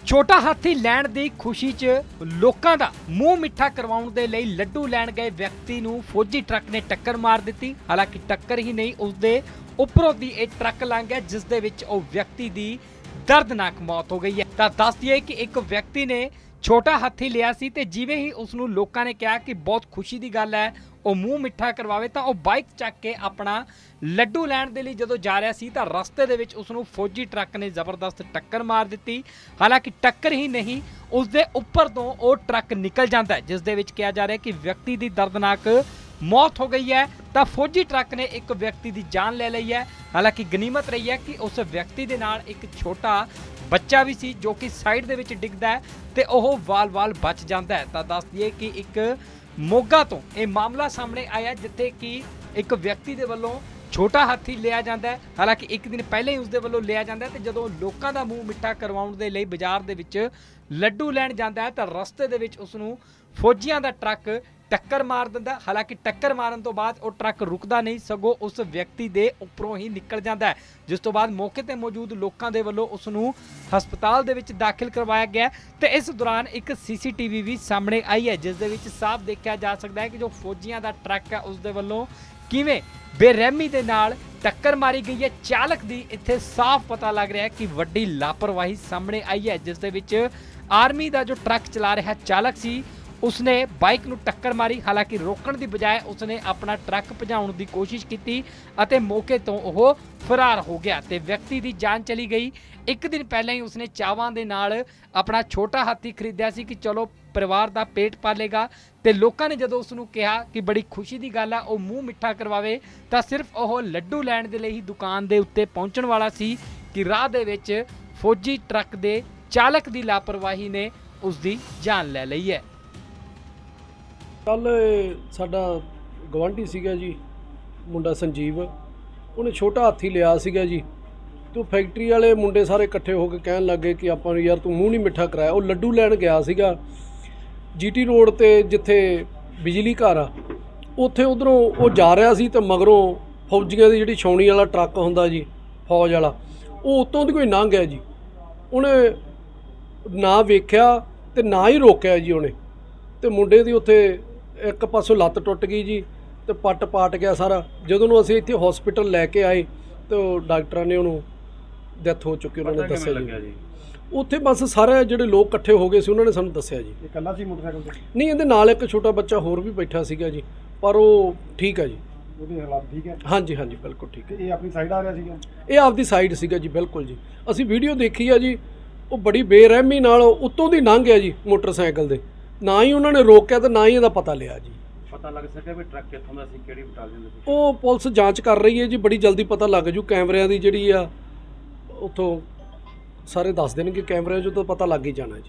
छोटा हाथी लैण दी खुशी च लोकां दा मूँह मिठा करवाउण दे लई लड्डू लैण गए व्यक्ति नूं फौजी ट्रक ने टक्कर मार दित्ती। हालांकि टक्कर ही नहीं, उसदे उपरों दी एक ट्रक लंघ गया जिस दे विच ओह व्यक्ति दी दर्दनाक मौत हो गई है। तां दस दईए कि एक व्यक्ति ने छोटा हाथी लिया सी ते जिवें ही उसनूं लोकां ने कहा कि बहुत खुशी दी गल है, ਉਹ ਮੂੰਹ ਮਿੱਠਾ ਕਰਵਾਵੇ ਤਾਂ ਉਹ ਬਾਈਕ ਚੱਕ ਕੇ ਆਪਣਾ ਲੱਡੂ ਲੈਣ ਦੇ ਲਈ ਜਦੋਂ ਜਾ ਰਿਹਾ ਸੀ ਤਾਂ ਰਸਤੇ ਦੇ ਵਿੱਚ ਉਸ ਨੂੰ ਫੌਜੀ ਟਰੱਕ ਨੇ ਜ਼ਬਰਦਸਤ ਟੱਕਰ ਮਾਰ ਦਿੱਤੀ। ਹਾਲਾਂਕਿ ਟੱਕਰ ਹੀ ਨਹੀਂ, ਉਸ ਦੇ ਉੱਪਰ ਤੋਂ ਉਹ ਟਰੱਕ ਨਿਕਲ ਜਾਂਦਾ ਹੈ ਜਿਸ ਦੇ ਵਿੱਚ ਕਿਹਾ ਜਾ ਰਿਹਾ ਕਿ ਵਿਅਕਤੀ ਦੀ ਦਰਦਨਾਕ मौत हो गई है। तो फौजी ट्रक ने एक व्यक्ति की जान ले ली है। हालांकि गनीमत रही है कि उस व्यक्ति के नाल एक छोटा बच्चा भी सी जो कि साइड दे विच डिगदा है ते ओह वाल बच जाता है। तो दस दिए कि एक मोगा तो यह मामला सामने आया जिथे कि एक व्यक्ति के वलों छोटा हाथी लिया जाता है। हालांकि एक दिन पहले ही उसके वलों लिया जाता है तो जो लोगों का मूँह मिठा करवाउण दे लई बाजार दे विच लड्डू लैण जाता है तो रस्ते दे विच उसनूं फौजियां दा ट्रक टक्कर मार दिंदा। हालांकि टक्कर मारन तो बाद वो ट्रक रुकदा नहीं, सगों उस व्यक्ति दे उपरों ही निकल जाता है, जिस तो बाद मौके ते मौजूद लोगों के वलों उसनूं हस्पताल दे विच दाखिल करवाया गया। तो इस दौरान एक CCTV भी सामने आई है जिस दे विच साफ देखा जा सकता है कि जो फौजियां दा ट्रक है उस दे वलों किवें बेरहमी दे नाल टक्कर मारी गई है। चालक दी इत्थे साफ पता लग रहा है कि वड्डी लापरवाही सामने आई है जिस दे विच आर्मी का जो ट्रक चला रहा चालक सी उसने बाइक नूं टक्कर मारी। हालांकि रोकण की बजाय उसने अपना ट्रक भजाउण की कोशिश की अते मौके तो वह फरार हो गया ते व्यक्ति की जान चली गई। एक दिन पहले ही उसने चावां दे नाल अपना छोटा हाथी खरीदिया सी कि चलो परिवार का पेट पालेगा ते लोगों ने जदों उसनूं कहा कि बड़ी खुशी की गल है वह मूँह मिठा करवावे तो सिर्फ वह लड्डू लैण दे लई ही दुकान के उत्ते पहुँचण वाला सी कि राह दे विच फौजी ट्रक के चालक की लापरवाही ने उसकी जान ले ली है। कल साडा गवांढी सीगा जी मुंडा संजीव, उन्हें छोटा हाथी लिया सीगा जी। तो फैक्ट्री वाले मुंडे सारे इकट्ठे होकर कहन लगे कि आपां यार तू मूँह नहीं मिठा कराया। वो लड्डू लैण गया सीगा GT रोड ते जिथे बिजली घर आ उत्थे उधरों वो जा रहा सी ते मगरों फौजियां दी जिहड़ी छाउणी वाला ट्रक हुंदा जी फौज वाला वो उत्तों दी कोई लंघ गया जी। उन्हें ना वेख्या ते ना ही रोकिया जी उन्हें ते मुंडे दी उत्थे एक पासों लत्त टुट गई जी तो पट पाट गया सारा। जदों असीं इत्थे हॉस्पिटल लैके आए तो डॉक्टरां ने उन्होंने डेथ हो चुकी उन्होंने दस्सिया जी। उत्थे बस सारे जिहड़े लोग इकट्ठे हो गए सी उन्होंने सानूं दस्सिया जी। इकल्ला सी मोटरसाइकिल ते नहीं, इहदे नाल एक छोटा बच्चा होर भी बैठा सीगा जी, पर वो ठीक है जी। ਉਹਦੇ ਹਾਲਾਤ ठीक है? हाँ जी, हाँ जी, बिल्कुल ठीक है। ਇਹ ਆਪਣੀ ਸਾਈਡ ਆ ਰਿਹਾ ਸੀਗਾ? ਇਹ ਆਪਦੀ ਸਾਈਡ ਸੀਗਾ ਜੀ, ਬਿਲਕੁਲ ਜੀ। ਅਸੀਂ ਵੀਡੀਓ ਦੇਖੀ ਆ ਜੀ, ਉਹ ਬੜੀ ਬੇਰਹਿਮੀ ਨਾਲ ਉੱਤੋਂ ਦੀ ਲੰਘ ਗਿਆ ਜੀ ਮੋਟਰਸਾਈਕਲ ਦੇ, ਨਾ ਹੀ ਉਹਨਾਂ ਨੇ ਰੋਕਿਆ ਤੇ ਨਾ ਹੀ ਇਹਦਾ ਪਤਾ ਲਿਆ ਜੀ। ਪਤਾ ਲੱਗ ਸਕਿਆ ਵੀ ਟਰੱਕ ਕਿੱਥੋਂ ਦਾ ਸੀ, ਕਿਹੜੀ ਬਟਾਲੀਅਨ ਦਾ ਸੀ? ਉਹ ਪੁਲਿਸ ਜਾਂਚ ਕਰ ਰਹੀ ਹੈ ਜੀ, ਬੜੀ ਜਲਦੀ ਪਤਾ ਲੱਗ ਜੂ। ਕੈਮਰਿਆਂ ਦੀ ਜਿਹੜੀ ਆ ਉੱਥੋਂ ਸਾਰੇ ਦੱਸ ਦੇਣਗੇ, ਕੈਮਰਿਆਂ 'ਚੋਂ ਤਾਂ ਪਤਾ ਲੱਗ ਹੀ ਜਾਣਾ ਜੀ।